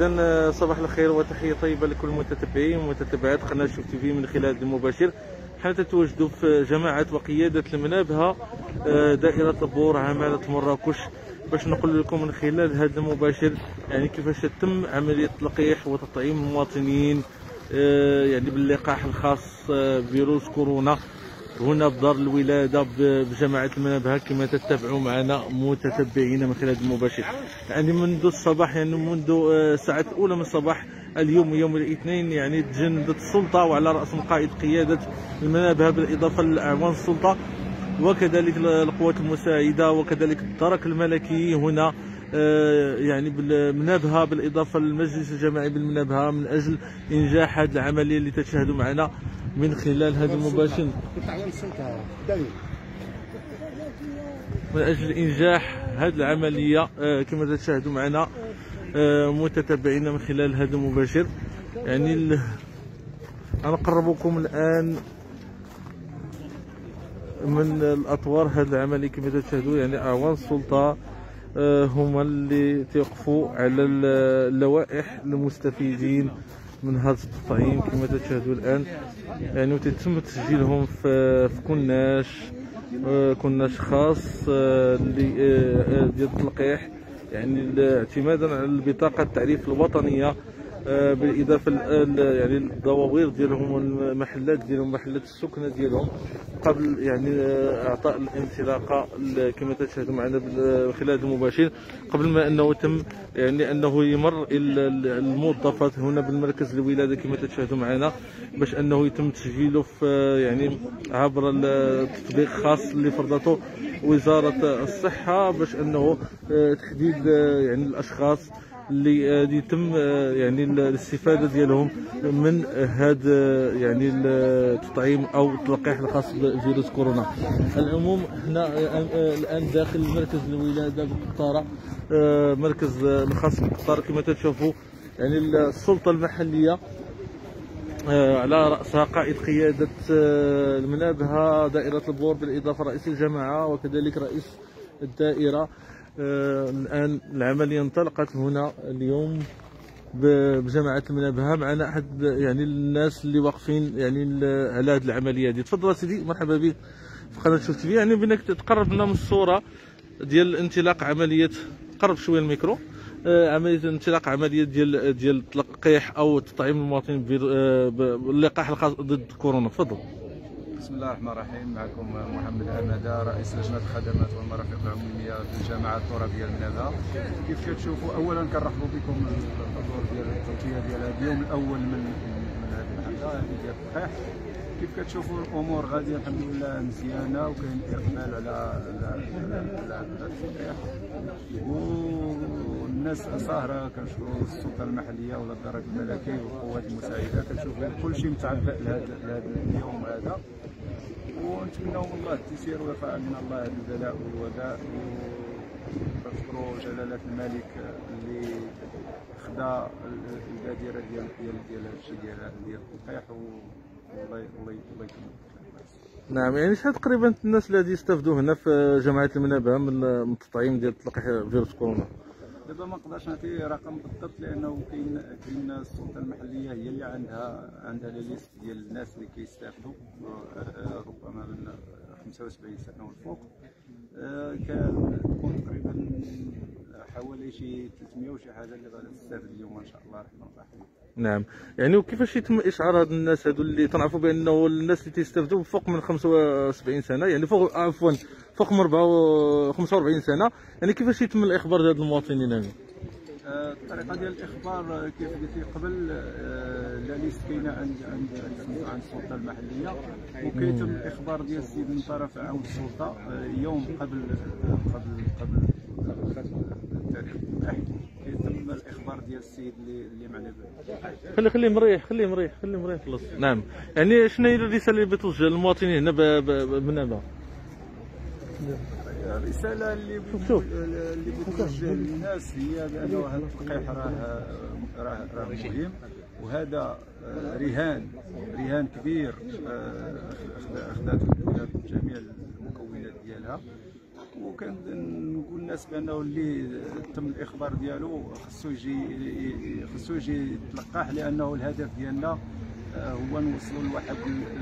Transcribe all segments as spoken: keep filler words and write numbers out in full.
اذا صباح الخير وتحيه طيبه لكل المتتبعين ومتتبعات قناه شوف تي في من خلال المباشر. حنا تتواجدوا في جماعه وقياده المنابه دائره البور عماله مراكش باش نقول لكم من خلال هذا المباشر يعني كيفاش تم عمليه تلقيح وتطعيم المواطنين يعني باللقاح الخاص بفيروس كورونا هنا بدار الولاده بجماعه المنابه كما تتبعوا معنا متتبعين من خلال المباشر. يعني منذ الصباح يعني منذ الساعات الاولى من الصباح اليوم يوم الاثنين يعني تجندت السلطه وعلى راس قائد قياده المنابه بالاضافه لاعوان السلطه وكذلك القوات المساعده وكذلك الدرك الملكي هنا يعني بالمنابه بالاضافه للمجلس الجماعي بالمنابه من اجل انجاح هذه العمليه اللي تشاهدوا معنا من خلال هذا المباشر من اجل انجاح هذه العمليه كما تشاهدوا معنا متتبعين من خلال هذا المباشر. يعني انا نقربكم الان من الاطوار هذه العمليه كما تشاهدوا يعني اعوان السلطه هما اللي تيوقفوا على اللوائح المستفيدين من هذا التطعيم كما تشاهدوا الان يعني وتتم تسجيلهم في في كناش كناش خاص ديال التلقيح يعني اعتمادا على البطاقه التعريف الوطنيه بالاضافه يعني الدواوير ديالهم والمحلات ديالهم محلات السكنه ديالهم قبل يعني اعطاء الانطلاقه كما تشاهدوا معنا من خلال المباشر قبل ما انه تم يعني انه يمر الموظفات هنا بالمركز الولاده كما تشاهدوا معنا باش انه يتم تسجيله في يعني عبر التطبيق خاص اللي فرضته وزاره الصحه باش انه تحديد يعني الاشخاص اللي يتم يعني الاستفاده ديالهم من هذا يعني التطعيم او التلقيح الخاص بفيروس كورونا. العموم هنا الان داخل مركز الولاده بقطاره مركز الخاص بقطاره كما تشوفوا يعني السلطه المحليه على راسها قائد قياده المنابه دائره البور بالاضافه رئيس الجماعه وكذلك رئيس الدائره. آه الان العمليه انطلقت هنا اليوم بجماعه المنابه. معنا احد يعني الناس اللي واقفين يعني على هذه العمليه هذه. تفضل سيدي مرحبا بك في قناه شوف تي في. يعني بانك تقرب لنا من الصوره ديال انطلاق عمليه قرب شويه الميكرو آه عمليه انطلاق عمليه ديال ديال التلقيح او تطعيم المواطنين باللقاح الخاص ضد كورونا. تفضل. بسم الله الرحمن الرحيم. معكم محمد أمادة رئيس لجنة الخدمات والمرافق العمومية في الجامعة الترابية المنابه. كيف كتشوفوا أولا كنرحبوا بكم الحضور ديال التغطية ديال هذا اليوم الأول من من هذه الحلقة هذه ديال التلقيح. كيف كتشوفوا الأمور غادية الحمد لله مزيانة وكاين إقبال على على التلقيح والناس صاهرة. كنشوفوا السلطة المحلية ولا الدرك الملكي والقوات المساعدة كنشوفوا كلشي متعبئ لهذا اليوم هذا ونتمنوا من الله التيسير ويرفع عنا الله هذا البلاء والوباء. ونشكروا جلالة الملك اللي خدا البادرة ديال ديال ديال هادشي ديال ديال التلقيح والله الله الله يكمل. نعم. يعني شحال تقريبا الناس اللي غادي يستافدوا هنا في جماعة المنابه من التطعيم ديال تلقيح فيروس كورونا؟ دابا ما نقدرش نعطي رقم بالضبط لانه كاين كاين السلطه المحليه هي اللي عندها عندها لي ليست ديال الناس اللي كيستافدوا ربما من خمسة وسبعين سنه والفوق. كتكون تقريبا حوالي شي ثلاثمية وشي حاجه اللي غادي تستافد اليوم ان شاء الله الرحمن الرحيم. نعم. يعني وكيفاش يتم اشعار هاد الناس هادو اللي تنعرفوا بانه الناس اللي تيستافدوا فوق من خمسة وسبعين سنه يعني فوق عفوا فوق من خمسة وأربعين سنه يعني كيفاش يتم الاخبار ديال المواطنين هنا؟ الطريقه ديال الاخبار كيف قلت لي قبل لا ليست كاينه عند عند عند السلطه المحليه وكيتم الاخبار ديال السيد من طرف عون السلطه يوم قبل قبل قبل التاريخ كيتم الاخبار ديال السيد اللي اللي معنا به. خلي خليه مريح خليه مريح خليه مريح خلص. نعم. يعني شنو هي الرساله اللي بتوجه للمواطنين هنا بالمنابه؟ الرساله اللي اللي بتوجه للناس هي بانه هذا التلقيح راه راه راه مهم وهذا رهان رهان كبير اخذته جميع المكونات ديالها وكنقول للناس بانه اللي تم الاخبار ديالو خصو يجي خصو يجي يتلقاه، لانه الهدف ديالنا هو نوصلوا لواحد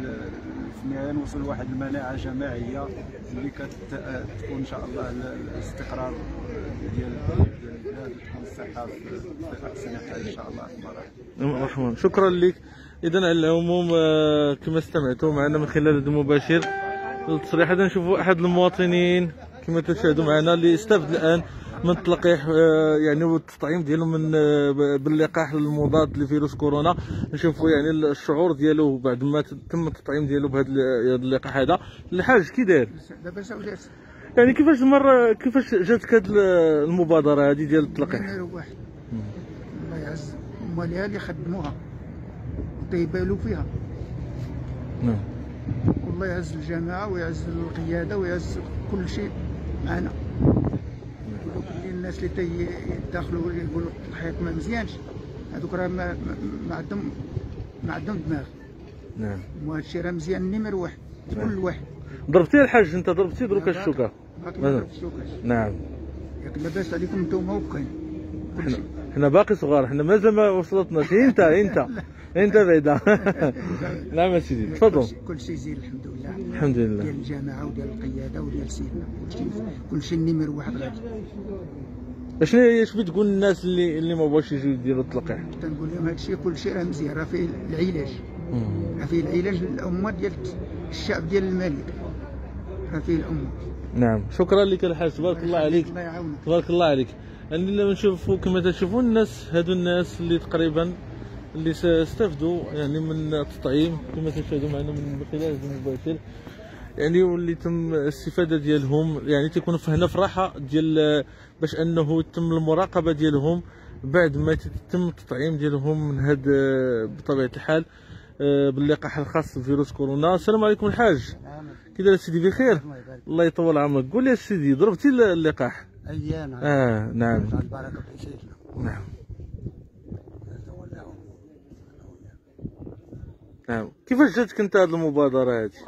في النهايه نوصلوا لواحد المناعه جماعيه اللي كتكون ان شاء الله الاستقرار ديال البلاد وتكون الصحه في احسن حال ان شاء الله تبارك الرحمن. شكرا لك. اذا على العموم كما استمعتوا معنا من خلال هذا المباشر التصريح هذا، نشوفوا احد المواطنين كما تشاهدوا معنا اللي استفد الان من التلقيح يعني والتطعيم ديالو من باللقاح المضاد لفيروس كورونا. نشوفوا يعني الشعور ديالو بعد ما تم التطعيم ديالو بهذا اللقاح هذا. الحاج كي داير؟ لاباس ولات. يعني كيفاش المره كيفاش جاتك هذه المبادره هذه ديال التلقيح؟ واحد الله يعز مالها اللي خدموها وطيبالو فيها. نعم. والله يعز الجماعه ويعز القياده ويعز كل شيء معنا. الناس اللي تيدخلوا يقولوا التلقيح ما مزيانش، هذوك راه ما, ما عندهم ما عندهم دماغ. نعم. وهذا الشيء راه مزيان نمر واحد كل واحد. ضربتي الحاج انت ضربتي دروك الشوكه. نعم. ياك لاباس عليكم نتوما وبقين. حنا حنا باقي صغار، حنا مازال ما وصلتناش. انت انت انت بعيده. نعم سيدي تفضل. كل شيء زين الحمد لله. الحمد لله. ديال الجماعه وديال القياده وديال سيدنا كل شيء كل شيء نمر واحد غادي. اشنو اش بتقول للناس اللي اللي ما بغاوش يجيو يديروا التلقيح؟ تنقول لهم هذا الشيء كل شيء راه مزيان، راه فيه العلاج. راه فيه العلاج للامه ديال الشعب ديال الملك، راه فيه الامه. نعم. شكرا لك الحاج، تبارك الله عليك. الله يعاونك. تبارك الله عليك. يعني لما نشوفوا كما تشوفون الناس هادو الناس اللي تقريبا اللي استفدوا يعني من التطعيم كما تشاهدوا معنا من خلال هذا المباشر، يعني واللي تم الاستفاده ديالهم يعني تيكونوا هنا في راحه ديال باش انه تم المراقبه ديالهم بعد ما تتم التطعيم ديالهم من هذا بطبيعه الحال باللقاح الخاص بفيروس كورونا. السلام عليكم الحاج. كي داير سيدي؟ بخير الله يطول عمرك. قول لي سيدي ضربتي اللقاح؟ ايام. اه نعم. البركه في سيدنا. نعم. نعم. كيفاش جاتك انت هذه المبادره هذه؟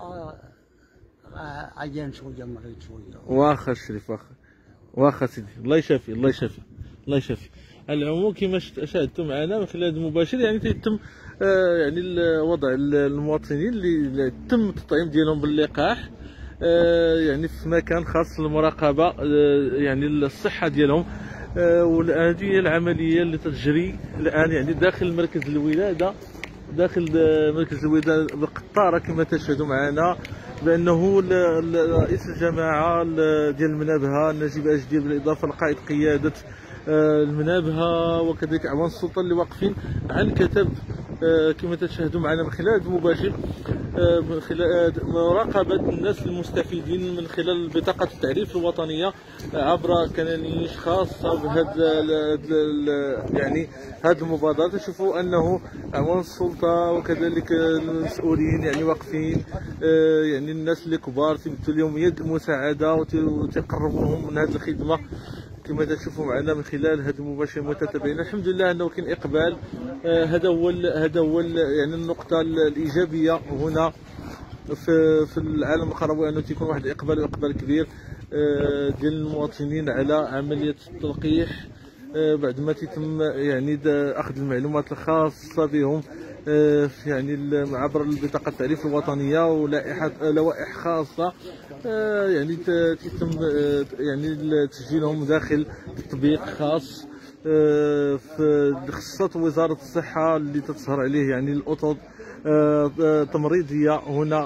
آه عيان شويه مريض شويه. واخا الشريف واخا واخا سيدي الله يشافي الله يشافي الله يشافي. على العموم كما شاهدتم معنا من خلال هذا المباشر يعني تيتم آه يعني وضع المواطنين اللي تم التطعيم ديالهم باللقاح آه يعني في مكان خاص للمراقبه آه يعني الصحه ديالهم. آه وهذه هي العمليه اللي تجري الان يعني داخل مركز الولاده داخل مركز الولاده بالقطاره كما تشاهدوا معنا، بانه رئيس الجماعه ديال المنابهه نجيب اجدي بالاضافه لقائد قياده المنابهه وكذلك اعوان السلطه اللي واقفين عن كتب كما تشاهدوا معنا من خلال المباشر من خلال مراقبه الناس المستفيدين من خلال بطاقه التعريف الوطنيه عبر كنانيش خاصه بهذا يعني هذه المبادره. تشوفوا انه اعوان السلطه وكذلك المسؤولين يعني واقفين يعني الناس اللي كبار تيمدوا لهم يد المساعده وتقربوا لهم من هذه الخدمه كما تشوفوا معنا من خلال هذا المباشر متتابعين. الحمد لله انه كاين اقبال. هذا هو هذا هو يعني النقطه الايجابيه هنا في في العالم القروي، انه تيكون واحد الاقبال واقبال كبير ديال المواطنين على عمليه التلقيح بعد ما تتم يعني اخذ المعلومات الخاصه بهم يعني عبر بطاقه التعريف الوطنيه ولائحه لوائح خاصه يعني تتم يعني تسجيلهم داخل تطبيق خاص في خصت وزاره الصحه اللي تسهر عليه يعني الاطر تمريضيه هنا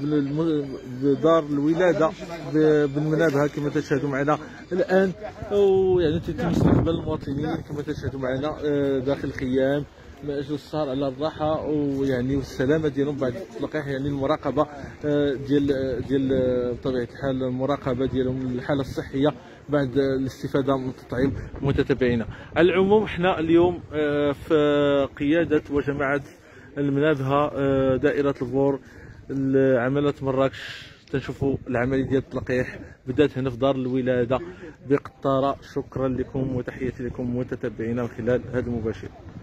بدار الولاده بالمنابهه كما تشاهدوا معنا الان، ويعني تتم استقبال المواطنين كما تشاهدوا معنا داخل الخيام من اجل السهر على الراحه ويعني والسلامه ديالهم بعد التلقيح، يعني المراقبه ديال ديال بطبيعه الحال المراقبه ديالهم الحاله الصحيه بعد الاستفاده من التطعيم متتابعين. على العموم احنا اليوم في قياده وجماعه المنابهه دائره البور عماله مراكش تنشوفوا العمليه ديال التلقيح بدات هنا في دار الولاده بقطاره. شكرا لكم وتحياتي لكم متتابعين من خلال هذا المباشر.